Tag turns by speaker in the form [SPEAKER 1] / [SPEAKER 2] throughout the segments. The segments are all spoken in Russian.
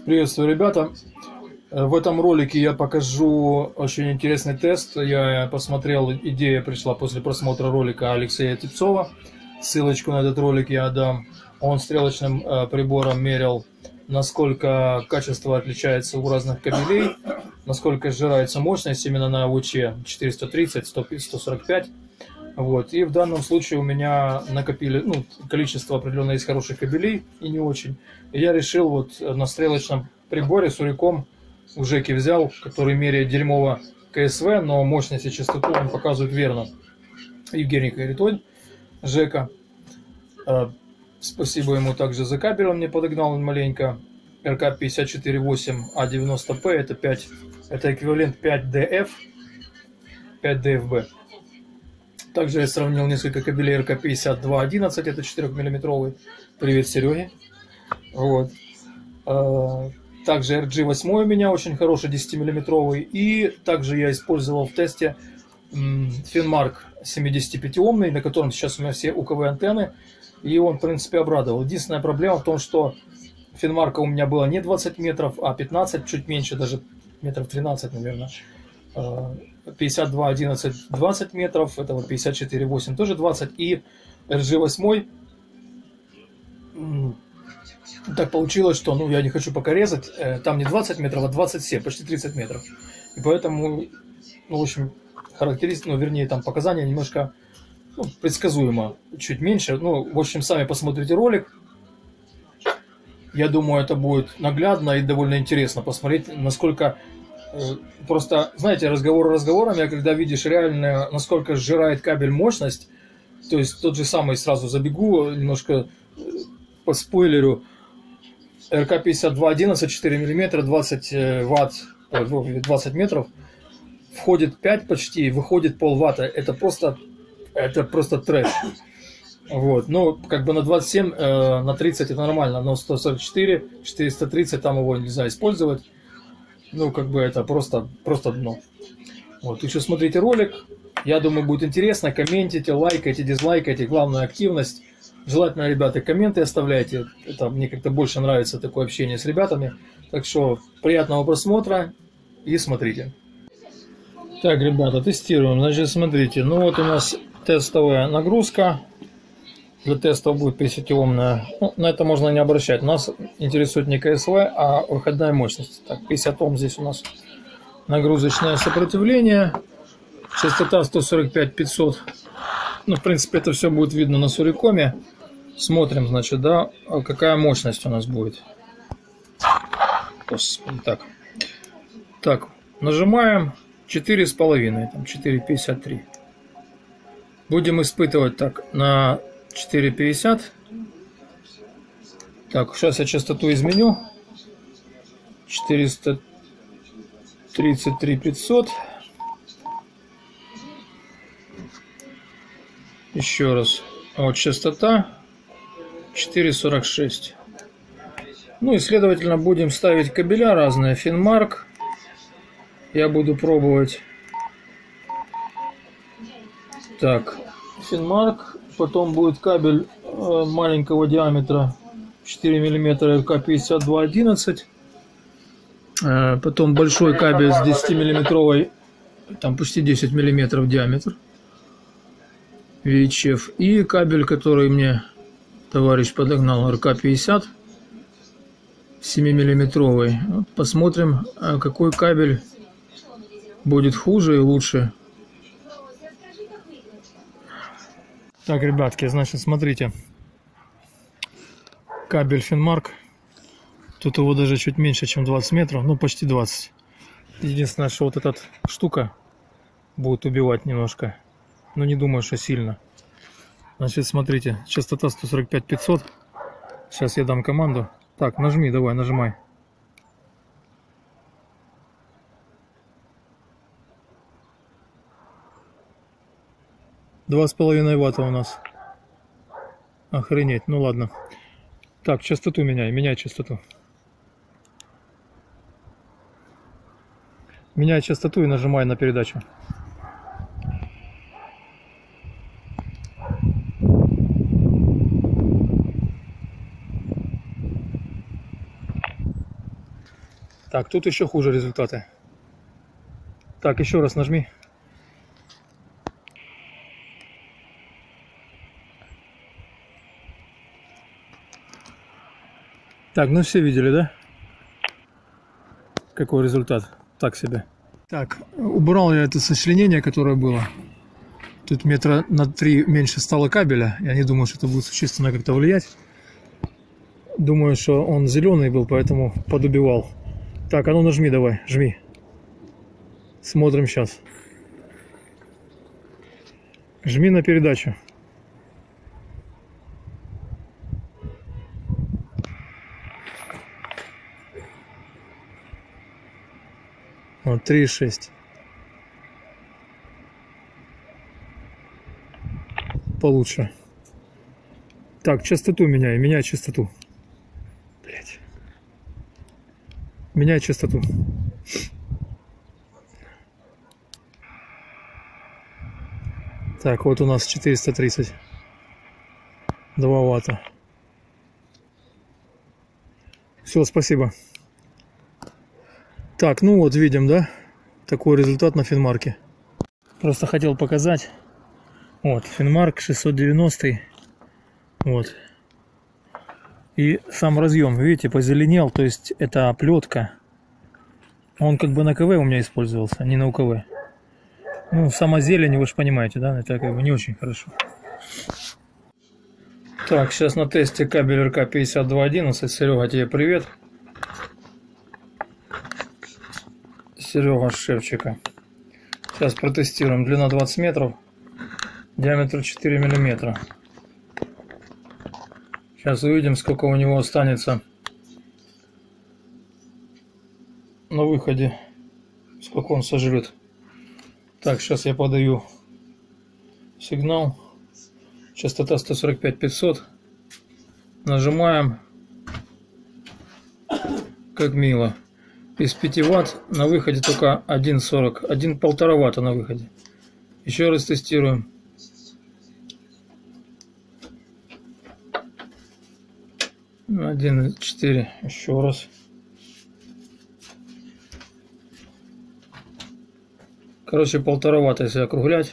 [SPEAKER 1] Приветствую, ребята! В этом ролике я покажу очень интересный тест. Я посмотрел, идея пришла после просмотра ролика Алексея Типцова. Ссылочку на этот ролик я дам. Он стрелочным прибором мерил, насколько качество отличается у разных кабелей, насколько сжирается мощность именно на УЧ 430, 145. Вот. И в данном случае у меня накопили количество определенное из хороших кабелей и не очень. И я решил вот на стрелочном приборе с уриком у Жеки взял, который меряет дерьмово КСВ, но мощность и частоту он показывает верно. Евгений Харитонь, Жека. Спасибо ему также за кабель, он мне подогнал маленько. РК-54-8А90П, это эквивалент 5DF, 5DFB. Также я сравнил несколько кабелей РК-5211, это 4-мм. Привет, Сереге. Вот. Также RG8 у меня очень хороший, 10-мм. И также я использовал в тесте Finmark 75-омный, на котором сейчас у меня все УКВ антенны. И он, в принципе, обрадовал. Единственная проблема в том, что Finmark у меня было не 20 метров, а 15, чуть меньше, даже метров 13, наверное. 52-11 20 метров, это вот 54-8 тоже 20, и RG8 так получилось, что я не хочу пока резать, там не 20 метров, а 27, почти 30 метров, и поэтому, в общем, характеристики, вернее, там показания немножко предсказуемо, чуть меньше, в общем, сами посмотрите ролик, я думаю, это будет наглядно и довольно интересно посмотреть, насколько. Просто, знаете, разговор разговором, я когда видишь реально, насколько сжирает кабель мощность, то есть тот же самый, сразу забегу, немножко по спойлеру, РК-5211, 4 мм, 20 ватт, 20 метров, входит 5 почти, выходит полватта, это просто трэш. Вот, как бы на 27, на 30 это нормально, но 144, 430 там его нельзя использовать. Как бы это просто дно. Вот, еще смотрите ролик. Я думаю, будет интересно. Комментите, лайкайте, дизлайкайте. Главное, активность. Желательно, ребята, комменты оставляйте. Это мне как-то больше нравится такое общение с ребятами. Так что приятного просмотра и смотрите. Так, ребята, тестируем. Значит, смотрите. Вот у нас тестовая нагрузка. Для теста будет 50-омная. На это можно не обращать. Нас интересует не КСВ, а выходная мощность. Так, 50 Ом здесь у нас нагрузочное сопротивление. Частота 145-500. В принципе, это все будет видно на сурикоме. Смотрим, значит, да, какая мощность у нас будет. Господи, так, нажимаем 4,5, там 4,53. Будем испытывать так на 4,50. Так, сейчас я частоту изменю. 433 500. Еще раз. Вот частота 4,46. И, следовательно, будем ставить кабеля разные. Finmark. Я буду пробовать. Так, Finmark. Потом будет кабель маленького диаметра 4 мм РК-5211. Потом большой кабель с 10-миллиметровой, там почти 10 мм диаметр. VHF. И кабель, который мне товарищ подогнал, РК-50 7-миллиметровый. Посмотрим, какой кабель будет хуже и лучше. Так, ребятки, значит, смотрите. Кабель Finmark. Тут его даже чуть меньше, чем 20 метров. Почти 20. Единственное, что вот эта штука будет убивать немножко. Но не думаю, что сильно. Значит, смотрите. Частота 145-500. Сейчас я дам команду. Так, нажми, давай, нажимай. Два с половиной ватта у нас. Охренеть, ладно. Так, частоту меняй частоту. Меняй частоту и нажимай на передачу. Так, тут еще хуже результаты. Так, еще раз нажми. Так, ну все видели, да? Какой результат? Так себе. Так, убрал я это сочленение, которое было. Тут метра на 3 меньше стало кабеля. Я не думаю, что это будет существенно как-то влиять. Думаю, что он зеленый был, поэтому подубивал. Так, а ну нажми давай, жми. Смотрим сейчас. Жми на передачу. Вот, 3,6. Получше. Так, частоту меняй, меняй частоту. Блять. Меняй частоту. Так, вот у нас 430. 2 ватта. Все, спасибо. Так, ну вот видим, да? Такой результат на Финмарке. Просто хотел показать. Вот, Финмарк 690. Вот. И сам разъем, видите, позеленел. То есть это оплетка. Он как бы на КВ у меня использовался, а не на УКВ. Ну, сама зелень, вы же понимаете, да? Это как бы не очень хорошо. Так, сейчас на тесте кабель РК-5211. Серега, тебе привет. Серега Шевчика. Сейчас протестируем. Длина 20 метров, диаметр 4 миллиметра. Сейчас увидим, сколько у него останется на выходе, сколько он сожрет. Так, сейчас я подаю сигнал. Частота 145-500. Нажимаем. Как мило. Из 5 ватт на выходе только 1,40. 1,5 ватта на выходе. Еще раз тестируем. Ну, 1,4. Еще раз. Короче, 1,5 ватта, если округлять.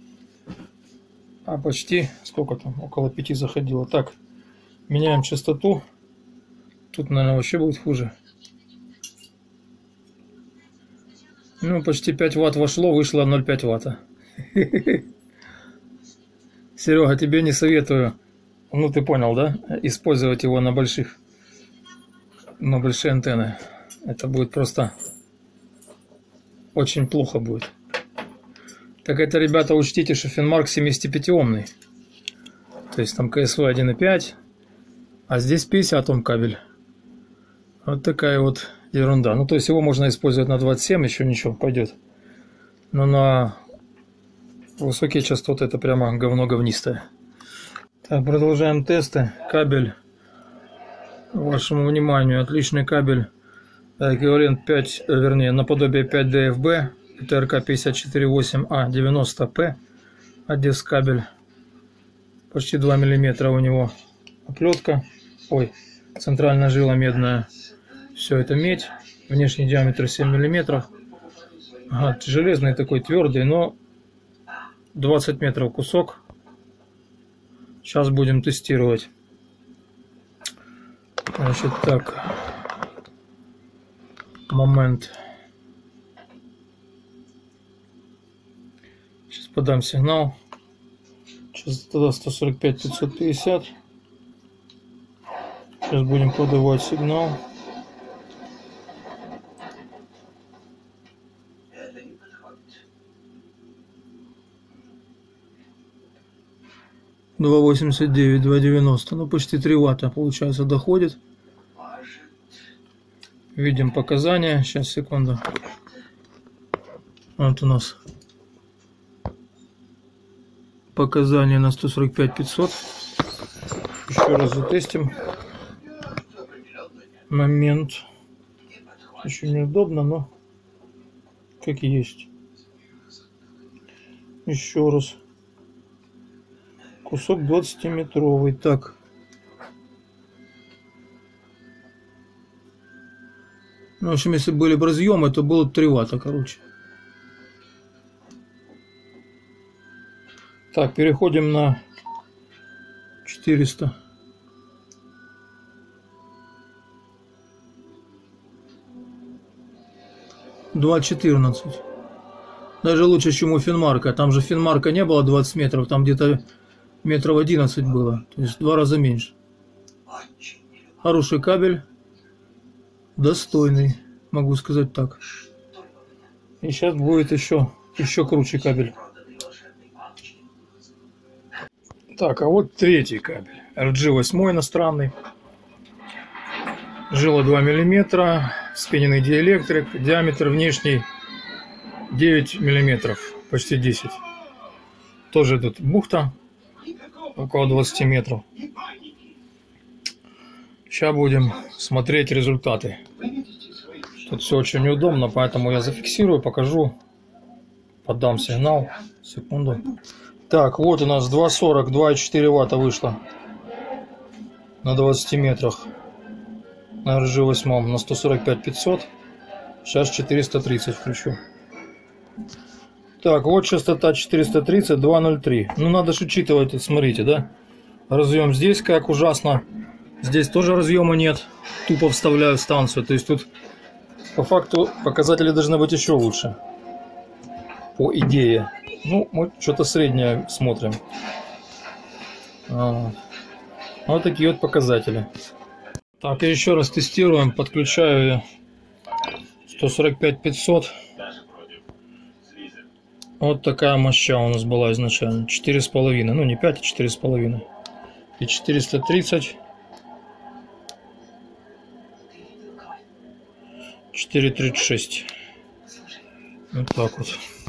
[SPEAKER 1] А почти, сколько там, около 5 заходило. Так, меняем частоту. Тут, наверное, вообще будет хуже. Ну, почти 5 ватт вошло, вышло 0,5 ватта. Серега, тебе не советую, ну ты понял, да? Использовать его на большие антенны. Это будет просто очень плохо будет. Так это, ребята, учтите, что Финмарк 75-омный. То есть там КСВ 1,5, а здесь 50 Ом кабель. Вот такая вот ерунда. Ну, то есть его можно использовать на 27, еще ничего, пойдет. Но на высокие частоты это прямо говно говнистое. Так, продолжаем тесты. Кабель, вашему вниманию, отличный кабель. Эквивалент 5, вернее, наподобие 5 ДФБ. Это РК-54-8А-90П. Одесс кабель. Почти 2 миллиметра у него оплетка. Ой, центральная жила медная. Все это медь. Внешний диаметр 7 миллиметров. Ага, железный такой, твердый, но 20 метров кусок. Сейчас будем тестировать. Значит, так. Момент. Сейчас подам сигнал. Частота 145-550. Сейчас будем подавать сигнал. — 2,89, 2,90. Ну, почти 3 ватта, получается, доходит. Видим показания. Сейчас, секунду. Вот у нас показания на 145-500. Еще раз затестим. Момент. Очень неудобно, но как есть. Еще раз. Кусок 20-метровый. Так. Ну, в общем, если были бы разъемы, то было бы 3 ватта, короче. Так, переходим на 400. $2.14. Даже лучше, чем у Финмарка. Там же Финмарка не было 20 метров, там где-то метров 11 было. То есть в 2 раза меньше. Хороший кабель. Достойный, могу сказать так. И сейчас будет еще круче кабель. Так, а вот третий кабель. RG8 иностранный. Жила 2 мм. Спененный диэлектрик. Диаметр внешний 9 мм. Почти 10. Тоже тут бухта. Около 20 метров. Сейчас будем смотреть результаты. Тут все очень неудобно, поэтому я зафиксирую, покажу. Подам сигнал. Секунду. Так, вот у нас 2.40, 2,4 ватта вышло. На 20 метрах. На RG8 на 145-500. Сейчас 430 включу. Так, вот частота 430, 2.03. Ну, надо же учитывать, смотрите, да? Разъем здесь как ужасно. Здесь тоже разъема нет. Тупо вставляю станцию. То есть тут по факту показатели должны быть еще лучше. По идее. Ну, мы что-то среднее смотрим. Вот такие вот показатели. Так, и еще раз тестируем. Подключаю 145-500. Вот такая моща у нас была изначально. 4,5. Ну, не 5, а 4,5. И 430. 4,36. Вот так вот.